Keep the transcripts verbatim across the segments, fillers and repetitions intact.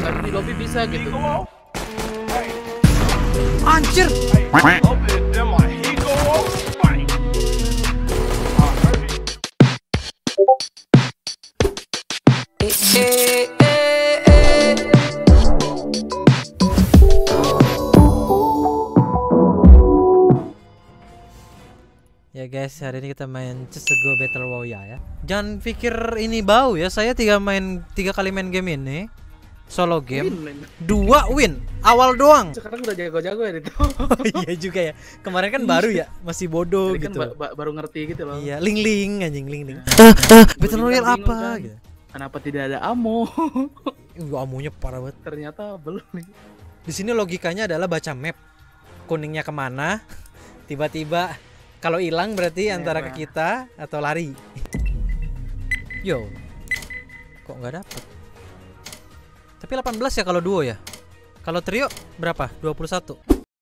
tapi di lobby bisa gitu. Anjir. Ya guys, hari ini kita main Just Go Battle Royale ya. Jangan pikir ini bau ya. Saya tiga main tiga kali main game ini solo game, win, dua win awal doang. Sekarang udah jago-jago ya itu. Oh, iya juga ya. Kemarin kan baru ya, masih bodoh kan gitu. Ba ba baru ngerti gitu loh. Iya, ling ling anjing ling ling. Uh, uh, Battle Royale apa? Kan. Gitu. Kenapa tidak ada ammo? Uh, amunya parah banget. Ternyata belum nih. Di sini logikanya adalah baca map. Kuningnya kemana? Tiba-tiba kalau hilang berarti merah. Antara ke kita atau lari. Yo, kok nggak dapet? Tapi delapan belas ya kalau duo ya. Kalau trio berapa? dua puluh satu.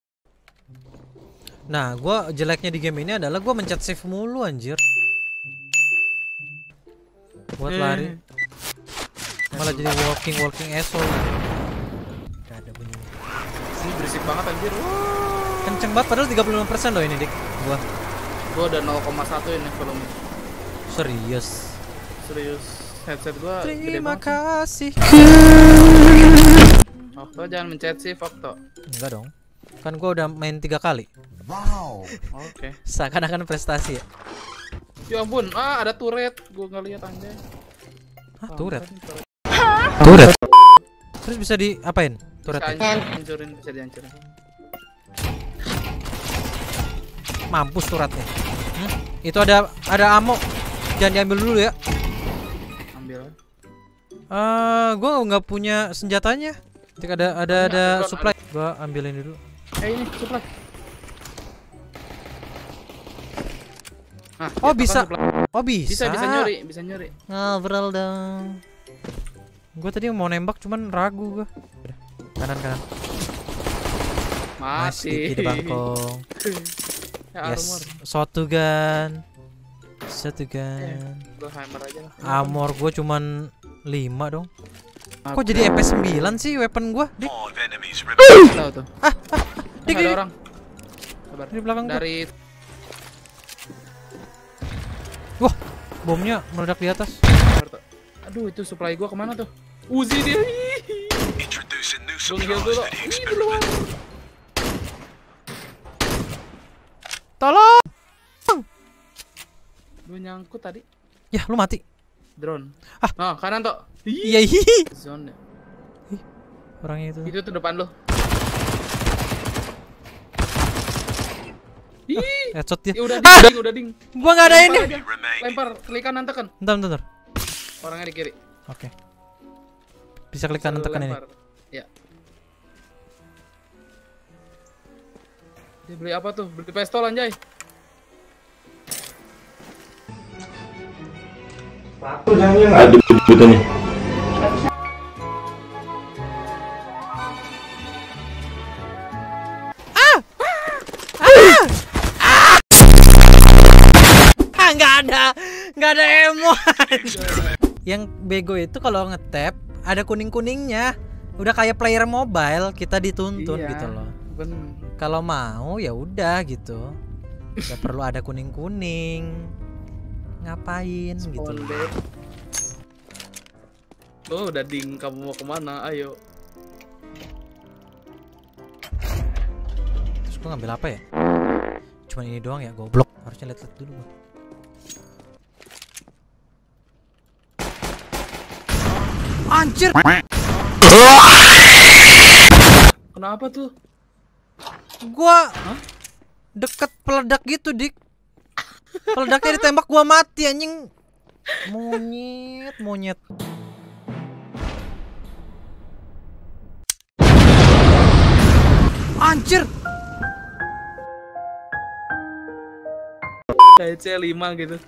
Nah, gua jeleknya di game ini adalah gua mencet save mulu anjir. Buat hmm. lari. Malah jadi walking walking asshole. Gak ada bunyi. Sih berisik banget anjir. Kenceng banget padahal tiga puluh lima persen loh ini, Dik. Gua. Gua udah nol koma satu ini volume. Serius. Serius. Headset gua terima kasih. Okto jangan mencet sih, Okto. Enggak dong. Kan gua udah main tiga kali. Wow. Oke. Okay. Seakan-akan prestasi ya. Ya ampun, ah ada turret. Gua enggak lihat anjay. Hah, turret? Turret. Terus bisa diapain? Turretnya? Bisa hancurin, bisa dihancurin. Mampus turretnya. Hmm? Itu ada ada ammo. Jangan diambil dulu ya. Ambil. Eh, uh, gua nggak punya senjatanya. Ketika ada ada ada drone, supply, ada. gua ambilin dulu. Eh ini supply. Nah, oh bisa. Supply. Oh bisa. Bisa bisa nyuri, bisa nyuri. Ngobrol dong. Gua tadi mau nembak cuman ragu gua. Udah. Kanan kanan. Mati. Di bangkong. Ya, yes. Satu gun. Satu gun. Eh, gua hammer aja lah. Armor gua cuman lima dong. Kok jadi M P sembilan sih weapon gua, Dik? Tahu tuh. Ah, ah, Dik, ada orang. Sabar. Di belakang dari gua. Wah, bomnya meledak di atas. Aduh, itu supply gua kemana tuh? Uzi dia. Bunggil dulu. Ih, di luar. Tolong. Gua nyangkut tadi. Ya, lu mati. Drone. Ah, nah, kanan toh. Iya, hihi. Zone. Ih, orangnya itu. Itu tuh depan lo. Ih, ah, headshot dia. Ya, udah ding, ah, ding, udah ding. Gua enggak ada ini. Aja. Lempar, klik kanan tekan. Bentar, bentar. Orangnya di kiri. Oke. Okay. Bisa klik kanan tekan ini. Ya. Dia beli apa tuh? Beli pistol anjay. Satu jangan ada kejutannya. Ah! Ah! Ah! Ah, nggak ada, nggak ada emo. Yang bego itu kalau ngetap ada kuning kuningnya. Udah kayak player mobile, kita dituntun iya, gitu loh. Kalau mau ya udah gitu. Gak perlu ada kuning kuning. Ngapain Sponde. Gitu oh udah ding, kamu mau kemana, ayo. Terus gua ngambil apa ya? Cuman ini doang ya, goblok. Harusnya lihat-lihat dulu gua. Anjir. Kenapa tuh? Gua Hah? Deket peledak gitu, Dik. Peledaknya ditembak gua mati anjing. Monyet, monyet. Anjir. Kayak C lima gitu.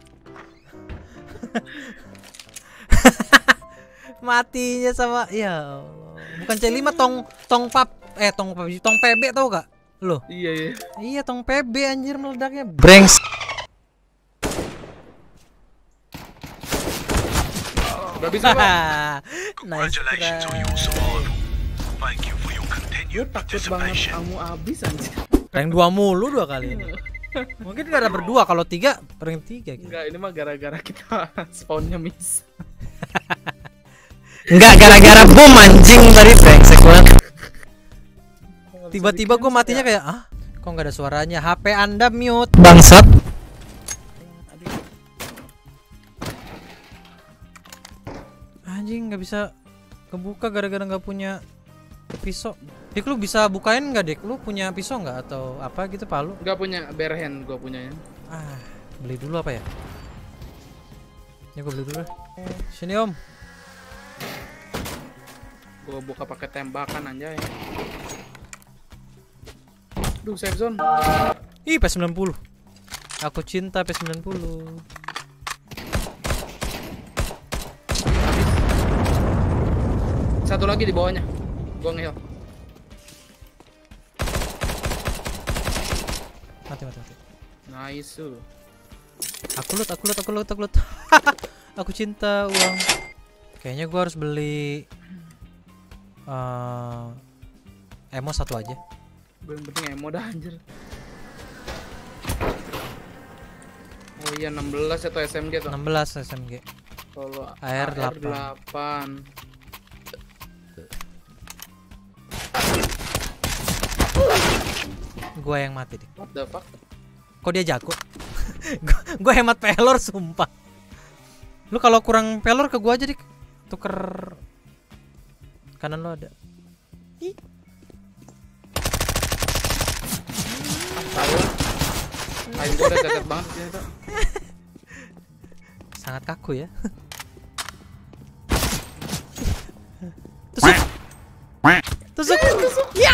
Matinya sama ya Allah. Bukan C lima tong tong pap eh tong pap tong P B tau gak? Loh. Iya iya. Iya tong P B anjir meledaknya. Brengs. Udah bisa, Pak. Nice try. Gue takut banget kamu habis anjir. Rank dua mulu dua kali ini. Mungkin gak ada berdua, kalau tiga rank tiga gitu. Enggak, ini mah gara-gara kita spawnnya miss. Enggak, gara-gara bom anjing tadi brengsek banget. Tiba-tiba gue matinya kayak ah, kok nggak ada suaranya? H P Anda mute, bangsat. Anjing nggak bisa kebuka gara-gara nggak punya pisau. Dik, lu bisa bukain nggak, Dik? Lu punya pisau nggak atau apa gitu, palu? Nggak punya, bare hand gue punyanya. Ah, beli dulu apa ya? Ya gue beli dulu. Sini om. Gue buka pakai tembakan anjay. Duh, safe zone. Ih, P sembilan puluh. Aku cinta P sembilan puluh. Satu lagi di bawahnya. Gua nge-heal. Mati, mati, mati. Nice. Aku loot, aku loot, aku loot, aku loot. Aku cinta uang. Kayaknya gua harus beli uh, emo satu aja. Yang penting emo dah anjir. Oh iya, enam belas atau S M G tuh? enam belas S M G. Kalau A R delapan. Gua yang mati, Dik. What the fuck? Kok dia jago? gua, gua hemat pelor sumpah. Lu kalau kurang pelor ke gua aja, Dik. Tuker kanan lo ada. Ih. Tahu. Ayo gua udah cacat banget sini tuh. Sangat kaku ya. Tusuk. Tusuk. Tusuk. Ya.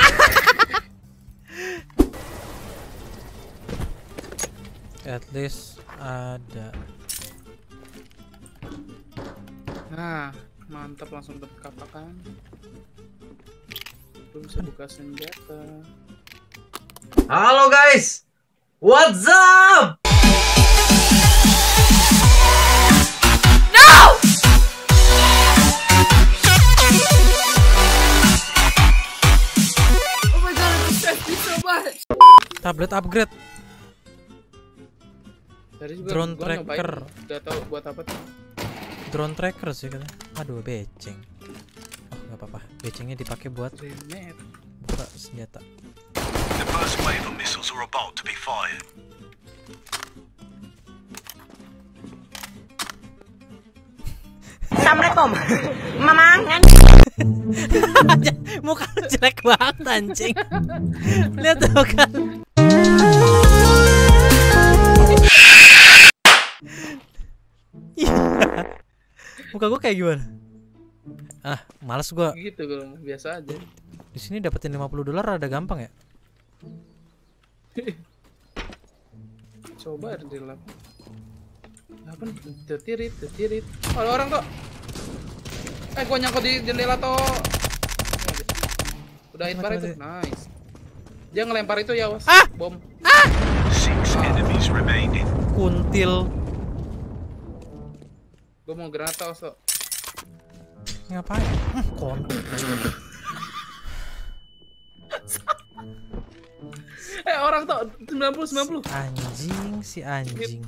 At least ada. Nah, mantap, langsung dapat kapakan. Belum bisa buka senjata. Halo guys, what's up? No! Oh my god, thank you so much. Tablet upgrade. Tadi juga Drone gua tracker. nyobain, Gak tahu buat apa tuh. Drone tracker sih katanya. Aduh, beceng. Oh, nggak apa-apa. Becengnya dipakai buat Grenade. buka senjata. The first wave of missiles are about to be fired. Assalamualaikum. Mamangan. Muka lu jelek banget anjing. Lihat tuh kan. Muka gua kayak gimana? Ah, males gua. Gitu kalau biasa aja. Di sini dapetin lima puluh dolar rada gampang ya? Coba di lab. Apa nih? Tetirit, tetirit. Oh, ada orang tuh. Eh, gua nyangkut di jendela tuh. Udah hit bar itu. Nice. Dia ngelempar itu ya, was. Ah! Bom. Ah! Six enemies remaining. Kuntil. Gua mau granat os tuh. Ngapain? Hmm, kontil. Eh, orang tuh sembilan puluh sembilan puluh. Anjing, si anjing.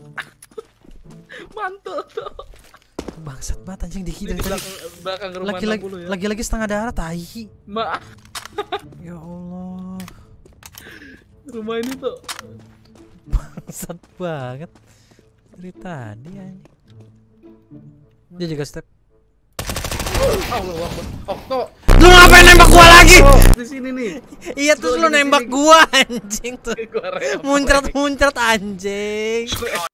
Mantul tuh. Bangsat banget anjing dikit Di dari tadi. belakang, belakang rumah Lagi enam lagi puluh ya. lagi lagi setengah darah tai. Ma, Ya Allah. rumah ini tuh. Bangsat banget. Dari tadi anjing. Dia juga step. Allah Akbar. Okto. Lu ngapain nembak gua lagi? Oh, di sini nih. Iya terus Gua lu di nembak sini. gua anjing tuh. Gua rem. Muncrat-muncrat anjing.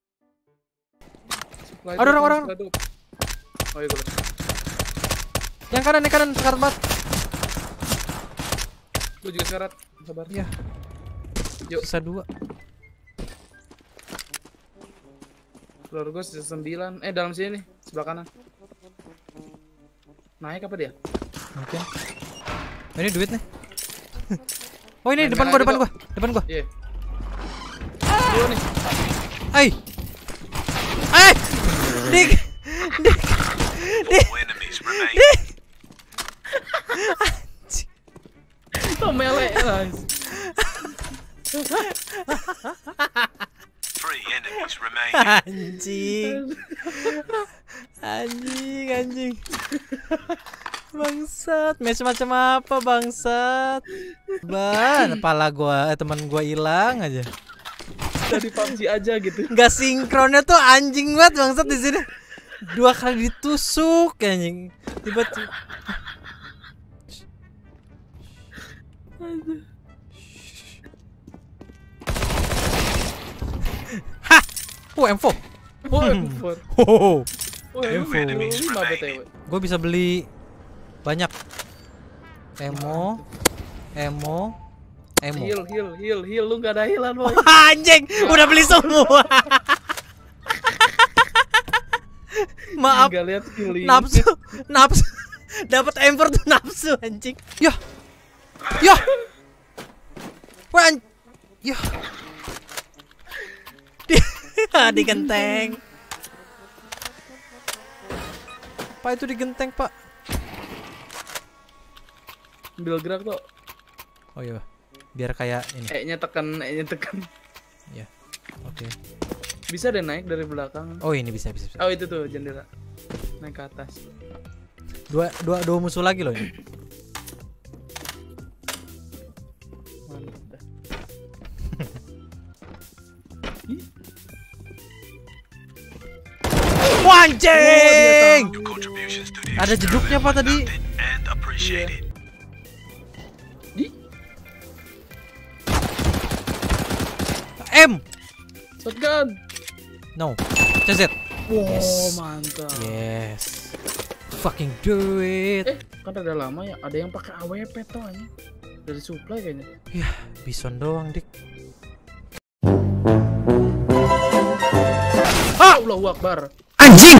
Supply Ada drop, orang-orang. supply drop. Oh iya, gua. Yang kanan, yang kanan sekarat banget. Gua juga syarat. Sabar. Iya. Yuk. Sisa dua. Keluar gua sisa sembilan. Eh, dalam sini nih, sebelah kanan. Naik apa dia? Mungkin. Oh, ini duit nih. Oh ini Main depan main gua, aja, depan Dok. gua, depan gua. Iya. Dua nih. Ai. Ai. Dik. Dik. Dik. Four enemies remaining. Dik. Anjing. Anjing. Anjing, anjing. Bangsat, match macam apa bangsat? Ban, kepala gua, eh, teman gua hilang aja. Dari P U B G aja gitu. Nggak sinkronnya tuh anjing banget bangsat di sini. Dua kali ditusuk anjing. Tiba-tiba. Hah. Oh, M four. Oh, M four. Oh. Oh, M four. lima B T W. Gue bisa beli banyak emo, emo, emo. Heal, heal, heal, heal. Lu gak ada healan, boy. Anjing, udah beli semua. Maaf. Nggak lihat healing. Nafsu, nafsu. Dapat emper tuh nafsu anjing. Yah. Yah. Wah. Yah. Di, di genteng. Pak itu di genteng, Pak. Ambil gerak tuh. Oh iya. Biar kayak ini. E-nya tekan, E-nya tekan. Ya. Oke. Okay. Bisa deh naik dari belakang. Oh, ini bisa bisa. bisa. Oh, itu tuh jendela. Naik ke atas. Dua dua dua musuh lagi loh ini. Mantap dah. Wah, anjing! Your contributions to the Ada jeduknya Pak tadi. and appreciated. Di M. shotgun. No. C Z. Wow, Yes. mantap. Yes. Fucking do it. Eh, kan ada lama ya. Ada yang pakai A W P tuh aja. Dari supply kayaknya. Yah, bison doang, Dik. Ah, Allahu Akbar. Anjing.